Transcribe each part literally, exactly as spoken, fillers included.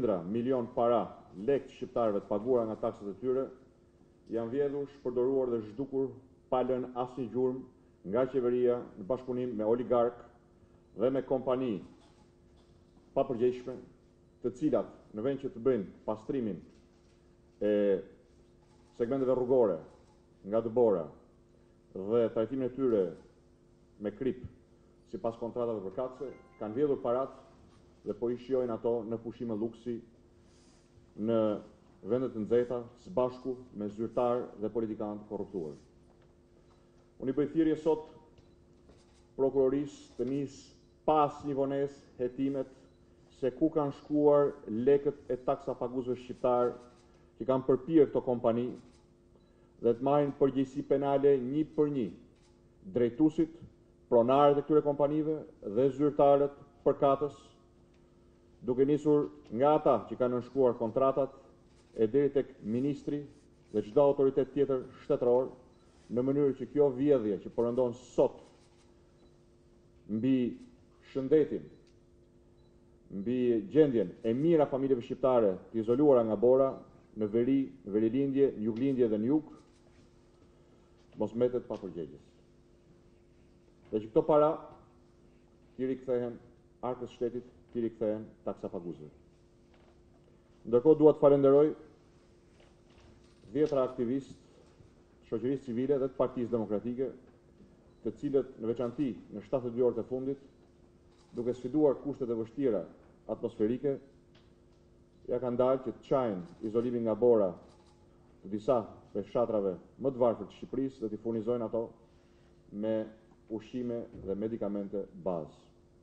qindra milion para lek shqiptarëve të paguara nga taksat e tyre janë vjedhur, shpërdoruar dhe zhdukur pa lënë asnjë gjurmë nga qeveria në bashkëpunim me oligark dhe me kompani pa përgjegjshme, të cilat në vend që të bëjnë pastrimin e segmenteve rrugore nga dëbora dhe trajtimin e tyre me krip sipas kontratave përkatëse, kanë vjedhur parat dhe po i shijojnë ato në pushime luksi në vendet të nxehta së bashku me zyrtar dhe politikanë të korruptuar. Unë i bëj thirrje sot prokurorisë të nisë pa asnjë vonesë hetimet se ku kanë shkuar lekët e taksapaguesve shqiptar që kanë përpirë këto kompani dhe të marrin përgjegjësi penale një për një drejtuesit, pronarët e këtyre kompanive dhe zyrtarët përkatës, duke nisur nga ata që kanë nënshkruar kontratat e deri tek ministri dhe çdo autoritet tjetër shtetëror, në mënyrë që kjo vjedhje që përëndon sot mbi shëndetin, mbi gjendjen e mira familjeve shqiptare të izoluara nga bora në veri, në verilindje, në juglindje dhe në jug, mos mbetet pa përgjegjës. Dhe që këto para t'i rikthehen arkës shtetit, t'i rikthehen taksapaguesve. Ndërkohë dua të falenderoj dhjetra aktivistë të shoqërisë civile dhe të Partisë Demokratike, të cilët në veçanti në shtatëdhjetë dy orët e fundit, duke sfiduar kushtet e vështira atmosferike, ja kanë dalë që të çajnë izolimin nga bora të disa prej fshatrave më të varfër të Shqipërisë dhe t'i furnizojnë ato me ushqime dhe medikamente bazë.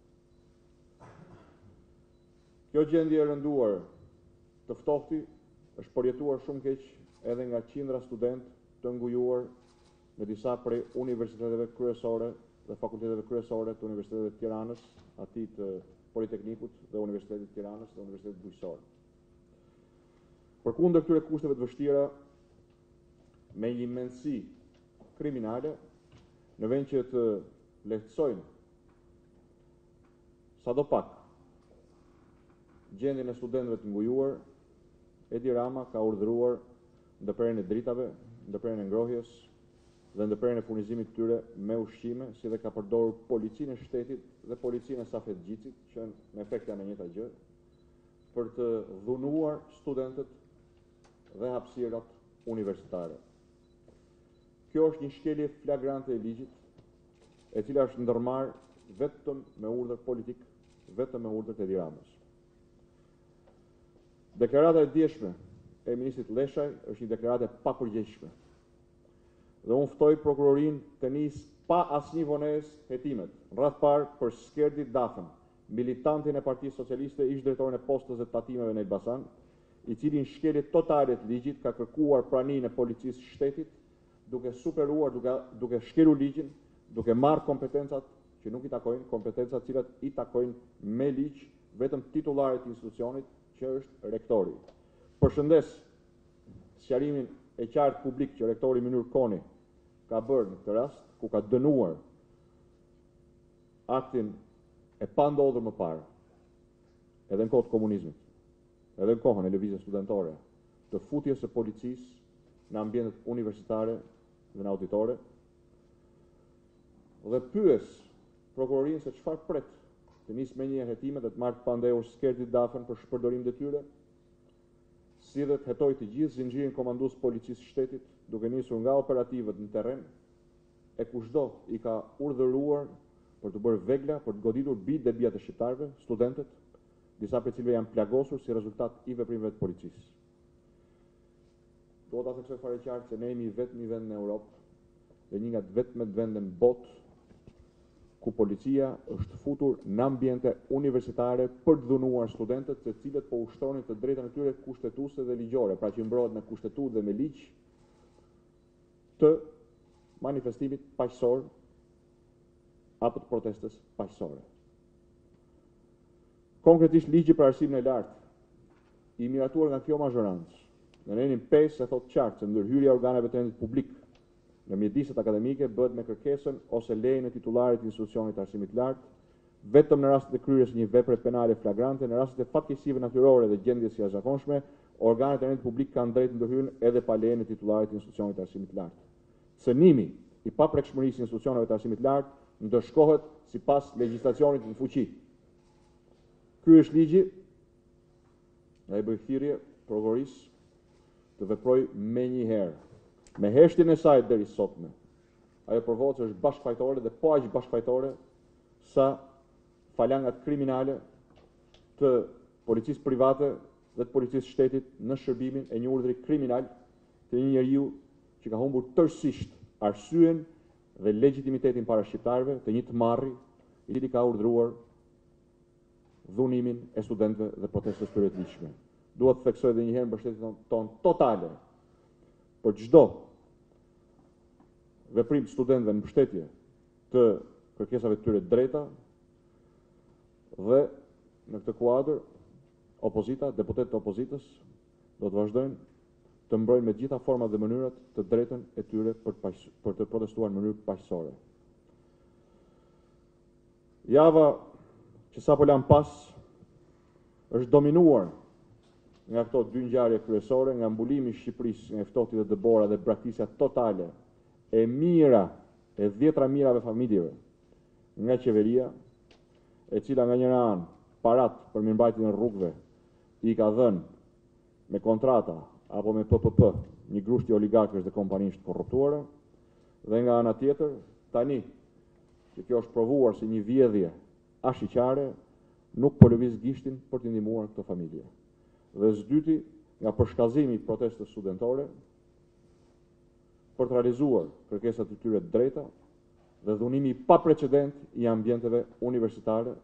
Kjo gjendje e rënduar të ftohti është përjetuar shumë keq edhe nga qindra studentë të ngujuar në disa prej universiteteve kryesore dhe fakulteteve kryesore të Universitetit të Tiranës, atij të Politeknikut dhe Universitetit të Tiranës dhe Universitetit Bujqësor. Përkundër këtyre kushteve të vështira, me një mendësi kriminale, në vend që të lehtësojnë sadopak gjendjen e studentëve të ngujuar, Edi Rama ka urdhëruar ndërprerjen e dritave, ndërprerjen e ngrohjes dhe ndërprerjen e furnizimit të tyre me ushqime, si dhe ka përdorur policinë e shtetit dhe policinë e Safet Gjicit, që në efekt janë e njëjta gjë, për të dhunuar studentët dhe hapësirat universitare. Kjo është një shkelje flagrante e ligjit, e cila është ndërmarrë vetëm me urdhër politik, vetëm me urdhër të Edi Ramës. Deklarata e djeshme e ministrit Leshaj është një deklaratë e papërgjegjshme. Dhe unë ftoj prokurorinë të nisë pa asnjë vonesë hetimet, rreth parë për Skerdi Dafën, militantin e Partisë Socialiste, ish drejtorin e postës dhe tatimeve në Elbasan, i cili në shkelje totale të ligjit ka kërkuar praninë e policisë shtetit, duke superuar, duke, duke shkelur ligjin, duke marrë kompetencat që nuk i takojnë, kompetencat cilat i takojnë me ligj vetëm titullarit të institucionit, që është rektori. Përshëndes sqarimin e qartë publik që rektori Mynir Koni ka bërë në këtë rast, ku ka dënuar aktin e pandodhur më parë, edhe në kohë të komunizmit, edhe në kohën e lëvizjes studentore, të futjes së policisë në ambientet universitare dhe në auditore, dhe pyes prokurorinë se çfarë pret të nisë me një hetime dhe të marrë të pandehur Skerdit Dafën për shpërdorim detyre, si dhe të hetoj të gjithë zinxhirin komandues policisë shtetit, duke nisur nga operativet në terren, e kushdo i ka urdhëruar për të bërë vegla, për të goditur bijtë dhe bijat e shqiptarëve, studentët, disa prej cilëve janë plagosur si rezultat i veprimeve të policisë. Do ta theksoj fare qartë se ne jemi vetëm një vend në Europë dhe një nga të vetmet vende në botë ku policia është futur në ambiente universitare për të dhunuar studentët, të cilët po ushtronin të drejtën e tyre kushtetuese dhe ligjore, pra që mbrohet me kushtetutë dhe me ligj, të manifestimit paqësor apo të protestës paqësore. Konkretisht ligji për arsimin e lartë, i miratuar nga kjo mazhorancë, në nenin pesë e thotë qartë se ndërhyrja e organeve të rendit publik në mjediset akademike bëhet me kërkesën ose lejën e titullarit të institucionit të arsimit lartë, vetëm në rastet e kryerjes një vepre penale flagrante, në rastet e fatkeqësive natyrore dhe gjendjes së jashtëzakonshme, organet e rendit publik kanë drejtë ndërhyrjen edhe pa lejen e titullarit të institucionit të arsimit lart. Cënimi i paprekshmërisë së institucioneve të arsimit lart ndëshkohet sipas legjislacionit në fuqi. Ky është ligji dhe e bëj thirrje prokurorisë të veprojë menjëherë me heshtjen e saj deri sotme. Ajo provocë është bashkëfajtore dhe po aq bashkëfajtore sa falangat kriminale të policisë private dhe të policisë shtetit në shërbimin e një urdhri kriminal të një njeriu që ka humbur tërësisht arsyen dhe legitimitetin para shqiptarëve, të një tmarri i cili ka urdhëruar dhunimin e studentëve dhe protestës së tyre të ligjshme. Dua të theksoj edhe një herë mbështetjen tonë totale për çdo veprim studentëve në mbështetje të kërkesave të tyre drejta dhe në këtë kuadër opozita, deputetët e opozitës do të vazhdojnë të mbrojnë me gjitha format dhe mënyrat të drejtën e tyre për të, për të protestuar në mënyrë paqësore. Java që sapo lan pas është dominuar nga këto dy ngjarje kryesore, nga mbulimi i Shqipërisë nga ftohtit dhe dëbora dhe braktisja totale e mira, e dhjetra mirave familjeve nga qeveria, e cila nga njëra anë parat për mirëmbajtjen e rrugëve i ka dhënë me kontrata apo me P P P një grushti oligarkësh dhe kompanish të korruptuara, dhe nga ana tjetër, tani që kjo është provuar si një vjedhje ashiqare, nuk po lëviz gishtin për të ndihmuar këto familje. Dhe së dyti, nga përshkallëzimi i protestës studentore për të realizuar kërkesat e tyre të drejta dhe dhunimi i paprecedent i ambienteve universitare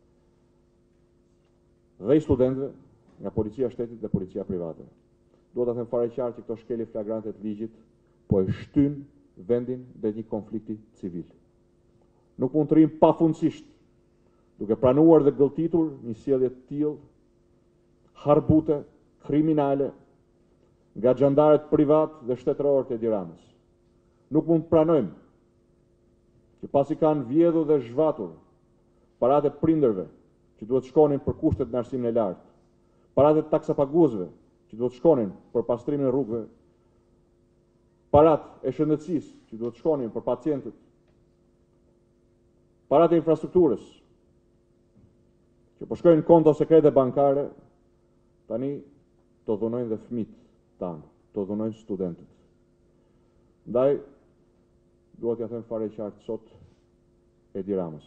dhe i studentëve nga policia e shtetit dhe policia private. Duhet ta them fare qartë që këto shkelje flagrante të ligjit po e shtyn vendin drejt një konflikti civil. Nuk mund të rrim pafundësisht duke pranuar dhe gëlltitur një sjellje të tillë harbute, kriminale nga xhandarët privat dhe shtetëror të Edi Ramës. Nuk mund të pranojmë që pasi kanë vjedhur dhe zhvatur paratë e prindërve që duhet shkonin për kushtet në arsimin e lartë, paratë e taksapaguesve që duhet shkonin për pastrimin e rrugëve, paratë e shëndetësisë që duhet shkonin për pacientët, paratë e infrastrukturës që po shkojnë në konto sekrete bankare, tani të dhunojnë dhe fëmijët tanë, të dhunojnë studentët. Ndaj, duhet t'ja them fare qartë sot Edi Ramës.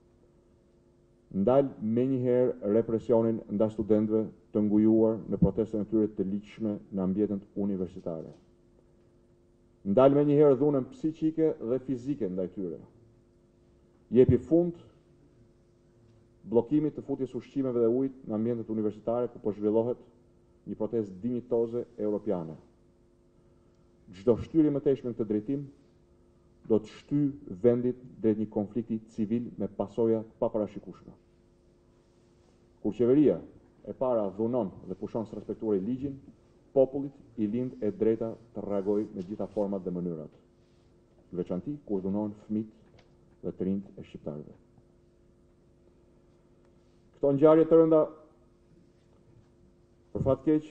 Ndal menjëherë represionin ndaj studentëve të ngujuar në protestën e tyre të ligjshme në ambientet universitare. Ndal menjëherë dhunën psiqike dhe fizike ndaj tyre. Jepi fund bllokimit të futjes ushqimeve dhe ujit në ambientet universitare ku po zhvillohet një protestë dinjitoze europiane. Çdo shtyrje më teshme në këtë drejtim do të shtyjë vendit drejt një konflikti civil me pasoja të paparashikueshme. Kur qeveria e para dhunon dhe pushon së respektuari ligjin, popullit i lind e drejta të reagojë me gjitha format dhe mënyrat. Në veçanti kur dhunon fëmijët dhe të rinjt e shqiptarëve. Këto ngjarje të rënda, për fat keq,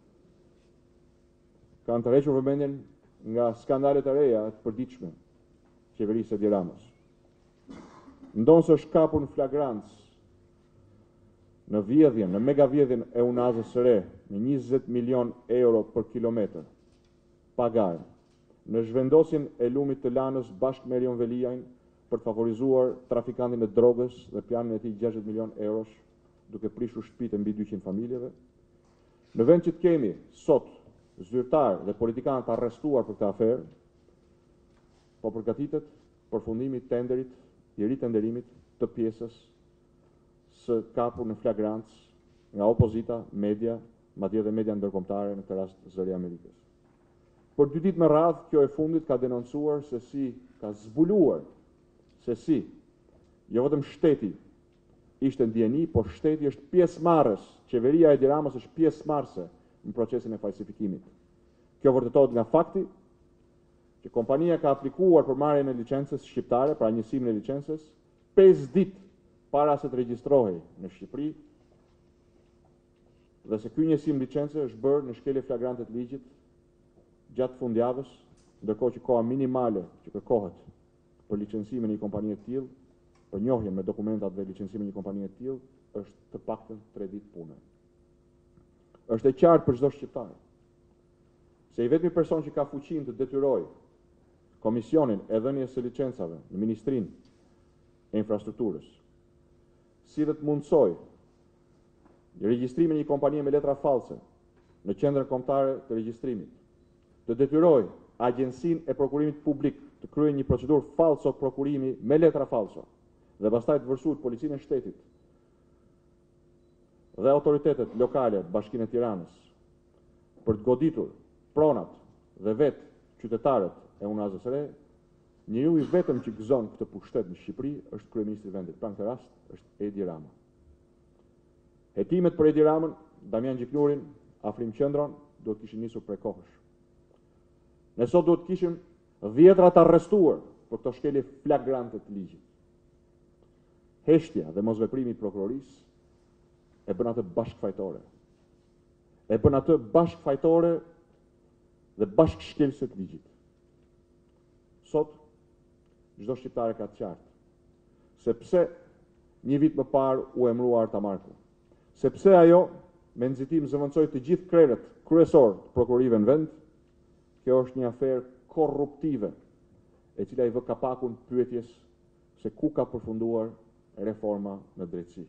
kanë të rrequr vëmendjen nga skandalet e reja të përditshme qeverisë së Edi Ramës. Ndonë se është kapur në flagrancë në vjedhjen, në mega vjedhjen e Unazës së re me njëzet milion euro për kilometër pagarë, në zhvendosjen e lumit të Lanës bashkë me Erion Veliajn për të favorizuar trafikantin e drogës dhe planin e tij gjashtëdhjetë milion eurosh duke prishur shtëpitë e mbi dyqind familjeve. Në vend që të kemi sot zyrtar dhe politikanë të arrestuar për këtë aferë, po përgatitet përfundimi i tenderit, i ritenderimit të pjesës së kapur në flagrancë nga opozita, media, madje edhe media ndërkombëtare, në këtë rast Zëri i Amerikës. Për dy ditë me radhë, kjo e fundit ka denoncuar se si ka zbuluar se si jo vetëm shteti ishte në dieni, por shteti është pjesëmarrës, qeveria e Edi Ramës është pjesëmarrëse në procesin e falsifikimit. Kjo vërtetohet nga fakti që kompania ka aplikuar për marrjen e licencës shqiptare, pra njësimin e licencës, pesë ditë para se të regjistrohej në Shqipëri, dhe se ky njësim licence është bërë në shkelje flagrante të ligjit gjatë fundjavës, ndërkohë që koha minimale që kërkohet për licencimin e një kompanie të tillë, për njohjen me dokumentat dhe licencimin e një kompanie të tillë, është të paktën tre ditë pune. Është e qartë për çdo shqiptar se i vetmi person që ka fuqinë të detyrojë Komisionin e dhënies së licencave në Ministrinë e Infrastrukturës, si dhe të mundsoj regjistrimin e një kompanie me letra false në qendrën kombëtare të regjistrimit, të detyroj Agjencinë e Prokurimit Publik të kryejë një procedurë falso prokurimi me letra falso dhe pastaj të vërsuat Policinë e Shtetit dhe autoritetet lokale të Bashkinë e Tiranës për të goditur pronat dhe vetë qytetarët e Unazës së Re, njeriu i vetëm që gëzon këtë pushtet në Shqipëri është kryeministri i vendit. Pra në këtë rast është Edi Rama. Hetimet për Edi Ramën, Damian Gjiknurin, Afrim Qendron, duhet kishin nisur prej kohësh. Ne sot duhet kishim dhjetra të arrestuar për këto shkelje flagrante të ligjit. Heshtja dhe mosveprimi i prokurorisë e bën atë bashkëfajtore. E bën atë bashkëfajtore dhe bashkëshkelëse të ligjit. Sot, çdo shqiptar e ka të qartë, sepse një vit më parë u emërua Arta Marku, sepse ajo me nxitim zëvendësoi të gjithë krerët kryesor të prokurorive në vend, kjo është një aferë korruptive, e cila i vë kapakun pyetjes se ku ka përfunduar reforma në drejtësi.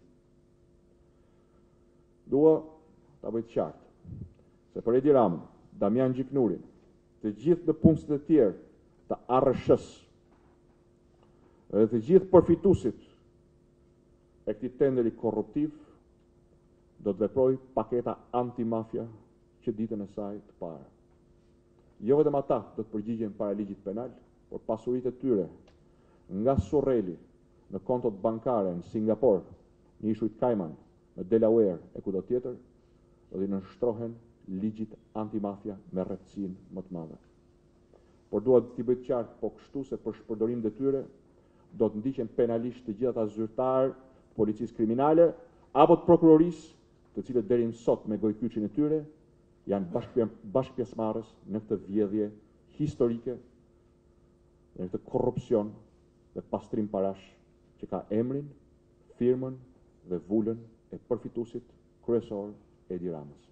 Dua ta bëj të qartë se për Edi Ramën, Damian Gjiknurin, të gjithë në punësit e tjerë të A R S-s dhe të gjithë përfituesit e këtij tenderi korruptiv do të veprojë paketa antimafia që ditën e saj të parë. Jo vetëm ata do të përgjigjen para ligjit penal, por pasuritë e tyre nga Surreli në kontot bankare në Singapore, në ishujt Cayman, në Delaware e kudo tjetër, do të nënshtrohen ligjit antimafia me rreptësinë më të madhe. Por duhet t'i bëj të qartë, po kështu se për shpërdorim detyre do të ndiqen penalisht të gjithë ata zyrtarë të policisë kriminale apo të prokurorisë, të cilët deri më sot me gojkyçin e tyre janë bashkëpjesëmarrës në këtë vjedhje historike, në këtë korrupsion dhe pastrim parash që ka emrin, firmën dhe vulën e përfituesit kryesor Edi Ramës.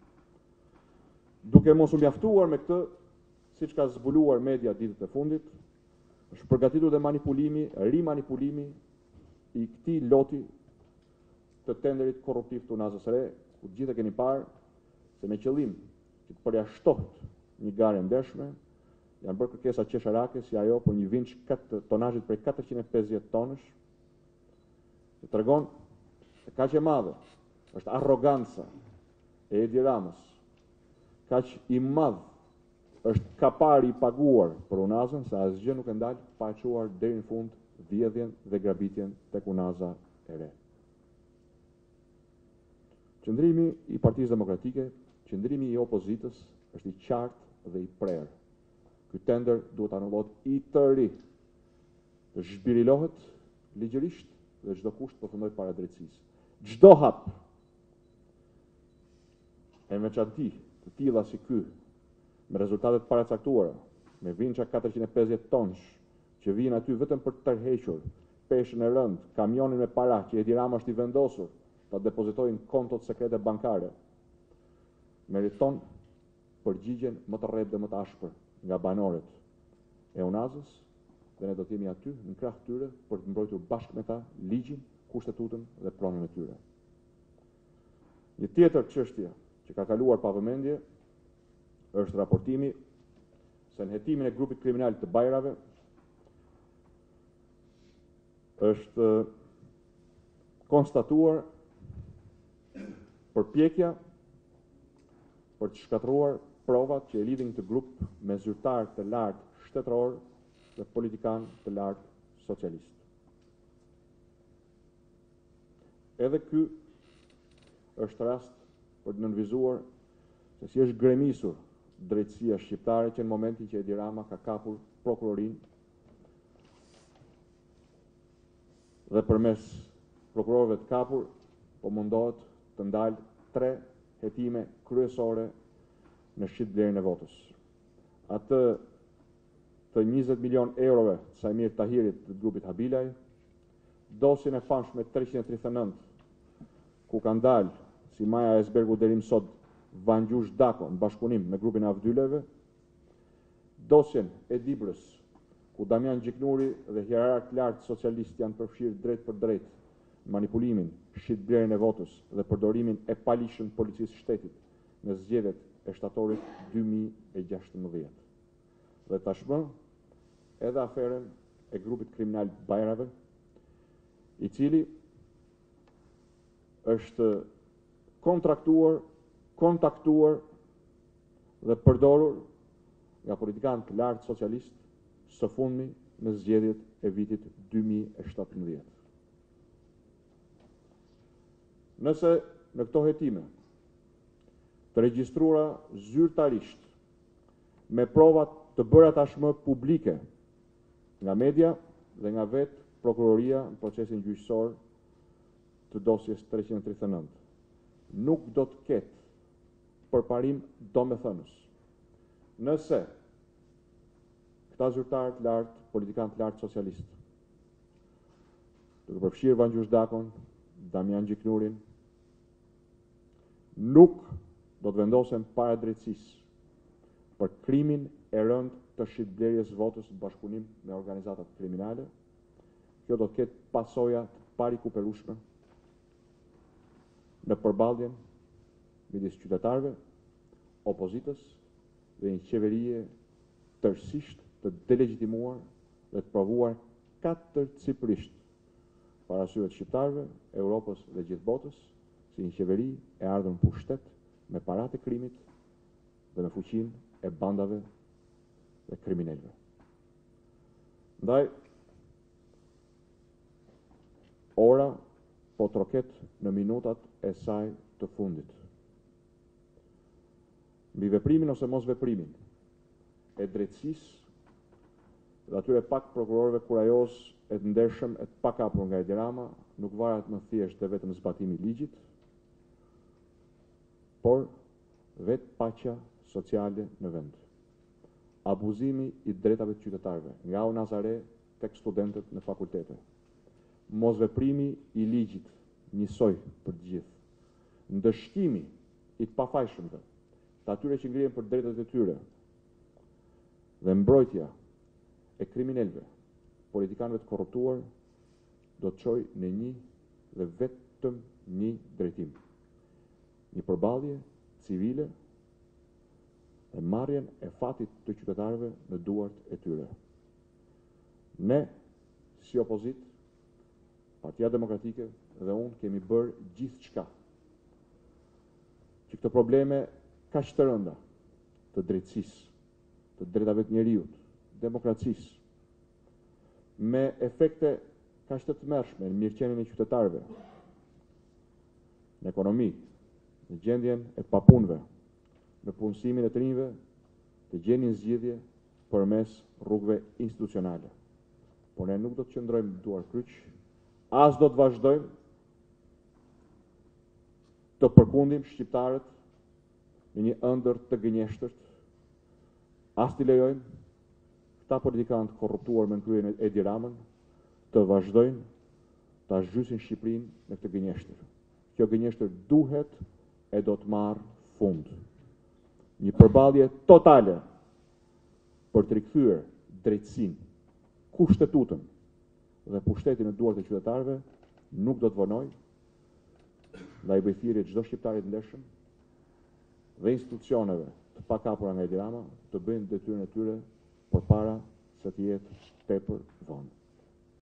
Duke mos u mjaftuar me këtë, siç ka zbuluar media ditët e fundit, është përgatitur dhe manipulimi, rimanipulimi i këtij loti të tenderit korruptiv të Unazës së Re, ku gjithë e keni parë se me qëllim që të përjashtohet një garë e ndershme, janë bërë kërkesa qesharake si ajo për një vinç tonazhit prej katërqind e pesëdhjetë tonësh, që tregon se kaq e madhe është arroganca e Edi Ramës, kaq i madh është kapari i paguar për Unazën, se asgjë nuk e ndal pa e çuar deri në fund vjedhjen dhe grabitjen tek Unaza e Re. Qëndrimi i Partisë Demokratike, qëndrimi i opozitës është i qartë dhe i prerë. Ky tender duhet anullohet i tëri, të zhbirilohet ligjërisht dhe çdo kusht përfundoj para drejtësisë. Çdo hap e veçanti të tilla si ky, me rezultatet paracaktuara, me vinça katërqind e pesëdhjetë tonësh, që vijnë aty vetëm për të tërhequr peshën e rënd, kamionin me para që Edi Rama është i vendosur ta depozitojnë kontot sekrete bankare, meriton përgjigjen më të rreptë dhe më të ashpër nga banorët e Unazës, dhe ne do të jemi aty në krah të tyre për të mbrojtur bashkë me ta ligjin, kushtetutën dhe pronën e tyre. Një tjetër çështje që ka kaluar pa vëmendje është raportimi se në hetimin e grupit kriminal të Bajrave është konstatuar përpjekja për të shkatëruar provat që e lidhin këtë grup me zyrtar të lartë shtetëror dhe politikan të lartë socialist. Edhe ky është rast për të nënvizuar se si është gremisur drejtësia shqiptare që në momentin që Edi Rama ka kapur prokurorin dhe përmes prokurorëve të kapur, po mundohet të ndalë tre hetime kryesore në shitblerjen e votës. Atë të njëzet milion eurove të Sajmir Tahirit të grupit Habilaj, dosjen e famshme treqind e tridhjetë e nëntë, ku ka ndalë si Maja Esbergu deri më sot Vangjush Dako në bashkëpunim me grupin e Avdyleve, dosjen e Dibrës, ku Damian Gjiknuri dhe hierark lartë socialist janë përfshirë drejt për drejt manipulimin, shitblerjen e votës dhe përdorimin e palishëm të policisë shtetit në zgjedhjet e shtatorit dy mijë e gjashtëmbëdhjetë. Dhe tashmë edhe aferën e grupit kriminal Bajrave, i cili është kontraktuar, kontaktuar dhe përdorur nga politikanë të lartë socialist së fundmi në zgjedhjet e vitit dy mijë e shtatëmbëdhjetë. Nëse në këto hetime të regjistruara zyrtarisht me provat të bëra tashmë publike nga media dhe nga vetë prokuroria në procesin gjyqësor të dosjes treqind e tridhjetë e nëntë, nuk do të ketë përparim domethënës. Nëse këta zyrtarë të lartë, politikanë të lartë socialistë, duke përfshirë Vangjush Dakon, Damian Gjiknurin, nuk do të vendosen para drejtësisë për krimin e rënd të shitblerjes votës në bashkëpunim me organizatat kriminale, kjo do të ketë pasoja të parikuperueshme në përballjen midis qytetarëve, opozitës dhe një qeverie tërësisht të delegjitimuar dhe të provuar katërcipërisht para syve të shqiptarëve, Europës dhe gjithë botës, si një qeveri e ardhur në pushtet me paratë e krimit dhe me fuqinë e bandave dhe kriminalëve. Ndaj, ora po troket në minutat e saj të fundit. Mbi veprimin ose mos veprimin e drejtësisë dhe atyre pak prokurorëve kurajos e të ndershëm e të pakapur nga Edi Rama, nuk varet më thjesht dhe vetëm zbatimi i ligjit, por vetë paqja sociale në vend. Abuzimi i drejtave të qytetarëve, nga u Nazare tek studentët në fakultete. Mosveprimi i ligjit, njësoj për të gjithë. Ndëshkimi i të pafajshëmve, të atyre që ngrihen për drejtat e tyre, dhe mbrojtja e kriminalëve, politikanëve të korruptuar, do të çojë në një dhe vetëm një drejtim. Një përballje civile dhe marrjen e fatit të qytetarëve në duart e tyre. Ne, si opozit, Partia Demokratike dhe unë kemi bërë gjithë çka që këto probleme kaq të rënda të drejtësisë, të drejtave të njeriut, demokracisë, me efekte kaq të tmerrshme në mirëqenien e qytetarëve, në ekonomi, në gjendjen e papunëve, në punësimin e të rinjve, të gjenin zgjidhje përmes rrugëve institucionale. Por ne nuk do të qëndrojmë duar kryq, as do të vazhdojmë të përkundim shqiptarët në një ëndër të gënjeshtërt, as të lejojmë këta politikanë të korruptuar me kryen e Edi Ramën të vazhdojnë të zhysin Shqipërinë në këtë gënjeshtër. Kjo gënjeshtër duhet e do të marrë fund. Një përballje totale për të rikthyer drejtësinë, kushtetutën dhe pushtetin në duart e qytetarëve nuk do të vonoj, ndaj bëjthirrje çdo shqiptari të ndershëm dhe institucioneve të pakapura nga Edi Rama të bëjnë detyrën e tyre përpara se të jetë tepër vonë.